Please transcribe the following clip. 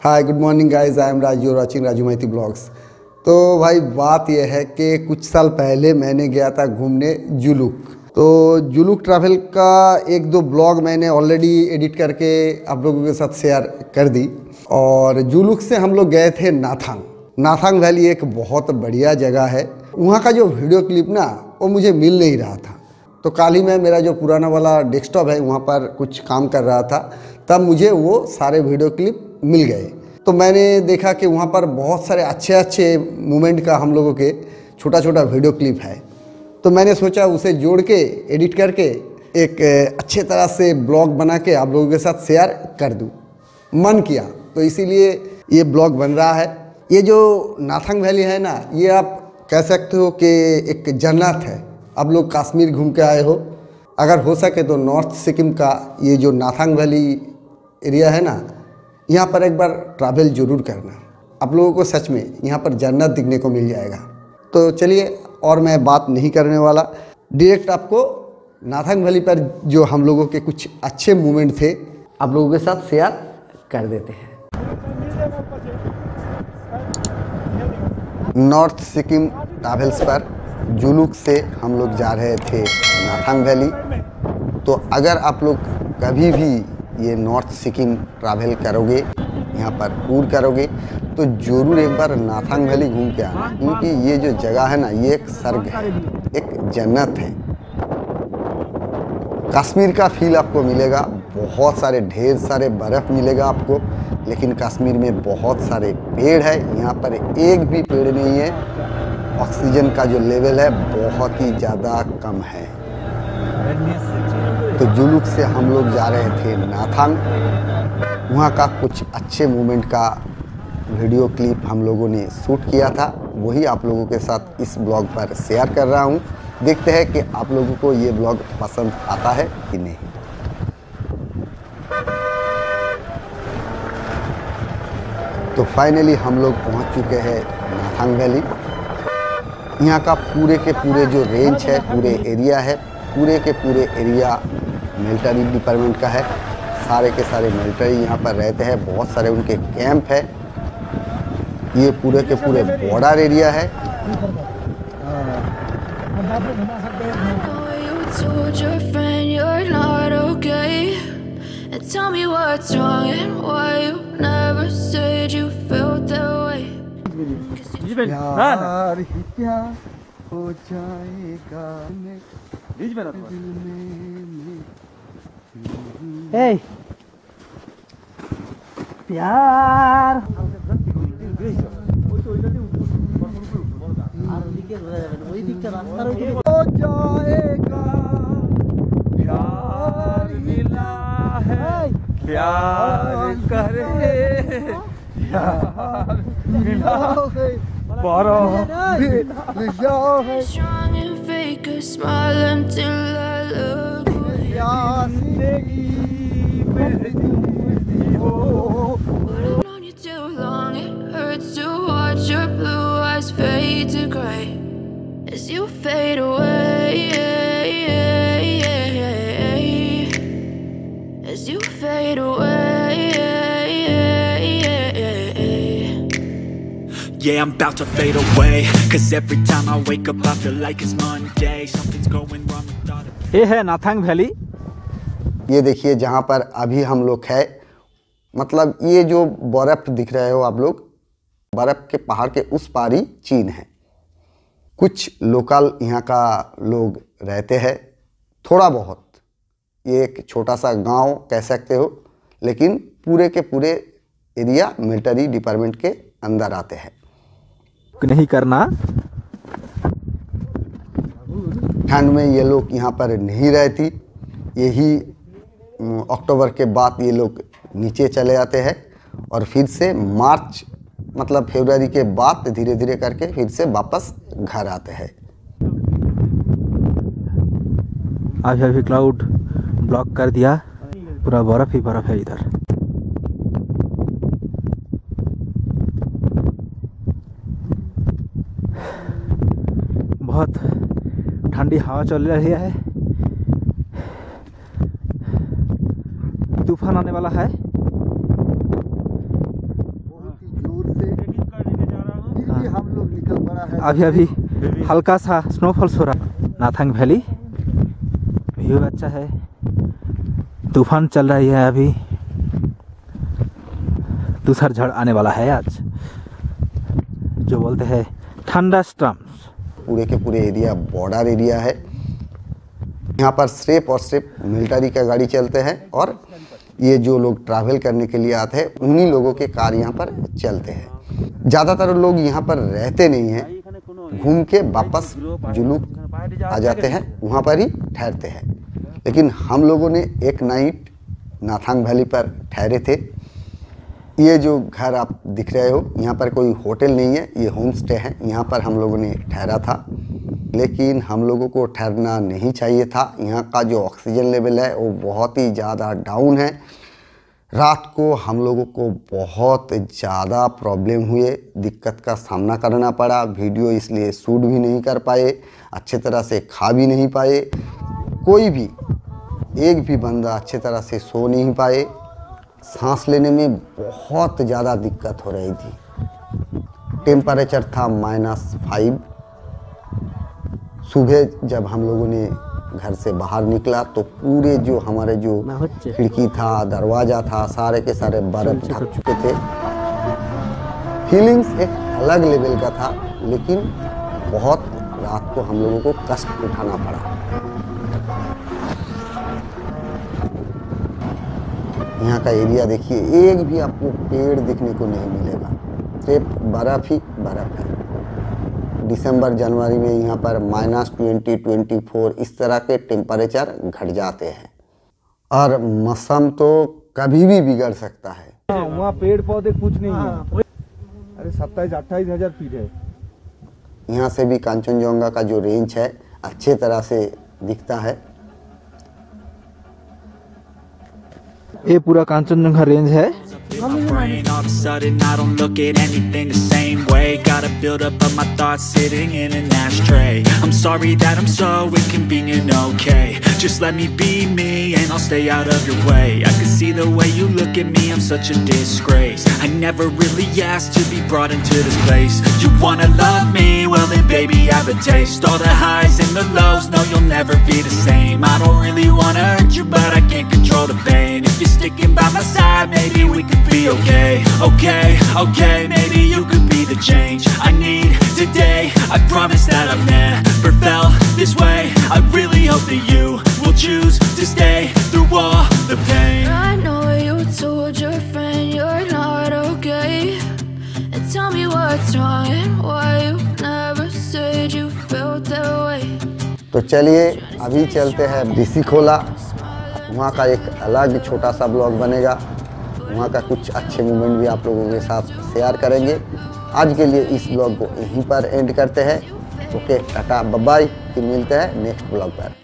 Hi good morning guys, I am Raju watching Raju Maiti blogs. तो भाई बात यह है कि कुछ साल पहले मैंने गया था घूमने जुलूक। तो जुलूक ट्रैवल का एक दो ब्लॉग मैंने ऑलरेडी एडिट करके आप लोगों के साथ शेयर कर दी। और जुलूक से हम लोग गए थे नाथांग। नाथांग वैली एक बहुत बढ़िया जगह है। वहाँ का जो वीडियो क्लिप ना वो मुझे मिल नहीं रहा था। तो कल ही मैं मेरा जो पुराना वाला डेस्कटॉप है वहाँ पर कुछ काम कर रहा था, तब मुझे वो सारे वीडियो क्लिप मिल गए। तो मैंने देखा कि वहाँ पर बहुत सारे अच्छे मोमेंट का हम लोगों के छोटा छोटा वीडियो क्लिप है। तो मैंने सोचा उसे जोड़ के एडिट करके एक अच्छे तरह से ब्लॉग बना के आप लोगों के साथ शेयर कर दूँ, मन किया। तो इसीलिए ये ब्लॉग बन रहा है। ये जो नाथांग वैली है ना, ये आप कह सकते हो कि एक जन्नत है। आप लोग कश्मीर घूम के आए हो, अगर हो सके तो नॉर्थ सिक्किम का ये जो नाथांग वैली एरिया है ना, यहाँ पर एक बार ट्रैवल जरूर करना। आप लोगों को सच में यहाँ पर जन्नत दिखने को मिल जाएगा। तो चलिए, और मैं बात नहीं करने वाला, डायरेक्ट आपको नाथांग वैली पर जो हम लोगों के कुछ अच्छे मोमेंट थे आप लोगों के साथ शेयर कर देते हैं। नॉर्थ सिक्किम ट्रैवल्स पर जुलूक से हम लोग जा रहे थे नाथांग वैली। तो अगर आप लोग कभी भी ये नॉर्थ सिक्किम ट्रैवल करोगे, यहाँ पर टूर करोगे, तो ज़रूर एक बार नाथांग वैली घूम के आना, क्योंकि ये जो जगह है ना, ये एक स्वर्ग है, एक जन्नत है। कश्मीर का फील आपको मिलेगा, बहुत सारे ढेर सारे बर्फ़ मिलेगा आपको, लेकिन कश्मीर में बहुत सारे पेड़ है, यहाँ पर एक भी पेड़ नहीं है। ऑक्सीजन का जो लेवल है बहुत ही ज़्यादा कम है। तो जुलूक से हम लोग जा रहे थे नाथांग। वहाँ का कुछ अच्छे मोमेंट का वीडियो क्लिप हम लोगों ने शूट किया था, वही आप लोगों के साथ इस ब्लॉग पर शेयर कर रहा हूँ। देखते हैं कि आप लोगों को ये ब्लॉग पसंद आता है कि नहीं। तो फाइनली हम लोग पहुँच चुके हैं नाथांग वैली। यहाँ का पूरे के पूरे जो रेंज है, पूरे एरिया है, पूरे के पूरे एरिया मिलिट्री डिपार्टमेंट का है। सारे के सारे मिलिट्री यहाँ पर रहते हैं, बहुत सारे उनके कैंप है। ये पूरे के पूरे बॉर्डर एरिया है। प्यार ही प्यार हो जाएगा Hey, प्यार हो जाएगा, प्यार मिला है, प्यार करे, प्यार मिला है, Strong and fake a smile until I look away. I've known you too long, it hurts to watch your blue eyes fade to gray as you fade away, as you fade away. Yeah, I'm about to fade away, cause every time I wake up I feel like it's Monday. Something's going wrong with all the... ये है Nathang valley. ये देखिए जहाँ पर अभी हम लोग है, मतलब ये जो बर्फ़ दिख रहे हो आप लोग, बर्फ़ के पहाड़ के उस पार ही चीन है। कुछ लोकल यहाँ का लोग रहते हैं, थोड़ा बहुत। ये एक छोटा सा गांव कह सकते हो, लेकिन पूरे के पूरे एरिया मिलिट्री डिपार्टमेंट के अंदर आते हैं। नहीं करना, ठंड में ये लोग यहाँ पर नहीं रहती। यही अक्टूबर के बाद ये लोग नीचे चले जाते हैं और फिर से मार्च मतलब फरवरी के बाद धीरे धीरे करके फिर से वापस घर आते हैं। अभी क्लाउड ब्लॉक कर दिया, पूरा बर्फ ही बर्फ है इधर। बहुत ठंडी हवा चल रही है, तूफान आने वाला है। हम लोग निकल पड़ा है। अभी अभी हल्का सा स्नोफॉल्स हो रहा। नाथंग वैली व्यू अच्छा है। तूफान चल रही है अभी। दूसरा झड़ आने वाला है आज, जो बोलते हैं ठंडा स्टॉर्म्स। पूरे के पूरे एरिया बॉर्डर एरिया है। यहाँ पर सिर्फ और सिर्फ मिलिट्री का गाड़ी चलते हैं और ये जो लोग ट्रैवल करने के लिए आते हैं उन्हीं लोगों के कार यहाँ पर चलते हैं। ज़्यादातर लोग यहाँ पर रहते नहीं हैं, घूम के वापस जुलूक आ जाते हैं, वहाँ पर ही ठहरते हैं। लेकिन हम लोगों ने एक नाइट नाथांग वैली पर ठहरे थे। ये जो घर आप दिख रहे हो, यहाँ पर कोई होटल नहीं है, ये होम स्टे है। यहाँ पर हम लोगों ने ठहरा था, लेकिन हम लोगों को ठहरना नहीं चाहिए था। यहाँ का जो ऑक्सीजन लेवल है वो बहुत ही ज़्यादा डाउन है। रात को हम लोगों को बहुत ज़्यादा प्रॉब्लम हुए, दिक्कत का सामना करना पड़ा। वीडियो इसलिए शूट भी नहीं कर पाए, अच्छे तरह से खा भी नहीं पाए, कोई भी एक भी बंदा अच्छे तरह से सो नहीं पाए। सांस लेने में बहुत ज़्यादा दिक्कत हो रही थी। टेम्परेचर था -5। सुबह जब हम लोगों ने घर से बाहर निकला तो पूरे जो हमारे जो खिड़की था, दरवाज़ा था, सारे के सारे बर्फ ढक चुके थे। फीलिंग्स एक अलग लेवल का था, लेकिन बहुत रात को हम लोगों को कष्ट उठाना पड़ा। यहाँ का एरिया देखिए, एक भी आपको पेड़ दिखने को नहीं मिलेगा, सिर्फ बर्फ ही बर्फ है। दिसंबर जनवरी में यहाँ पर -20, 24 इस तरह के टेम्परेचर घट जाते हैं और मौसम तो कभी भी बिगड़ सकता है। वहाँ पेड़ पौधे कुछ नहीं है। अरे 27-28 हज़ार फीट है। यहाँ से भी कांचनजंगा का जो रेंज है अच्छे तरह से दिखता है। ये पूरा कांचनजंगा रेंज है। My brain, all of a sudden I don't look at anything the same way. Gotta build up of my thoughts sitting in an ashtray. I'm sorry that I'm so inconvenient, okay. Just let me be me and I'll stay out of your way. I can see the way you look at me, I'm such a disgrace. I never really asked to be brought into this place. You wanna love me? Well then baby I have a taste. All the highs and the lows, no you'll never be the same. I don't really wanna hurt you but I can't control the pain. If you're sticking by my side, maybe we could be okay, okay, okay. Maybe you could be the change I need today. I promise that I've never felt this way. I really hope that you will choose to stay through all the pain. I know you told your friend you're not okay, and tell me what's wrong and why you never said you felt that way. तो चलिए अभी चलते हैं ऋषिखोला। वहाँ का एक अलग छोटा सा ब्लॉग बनेगा, वहाँ का कुछ अच्छे मोमेंट भी आप लोगों के साथ शेयर करेंगे। आज के लिए इस ब्लॉग को यहीं पर एंड करते हैं। ओके, टाटा बाय बाय, फिर मिलते हैं नेक्स्ट ब्लॉग पर।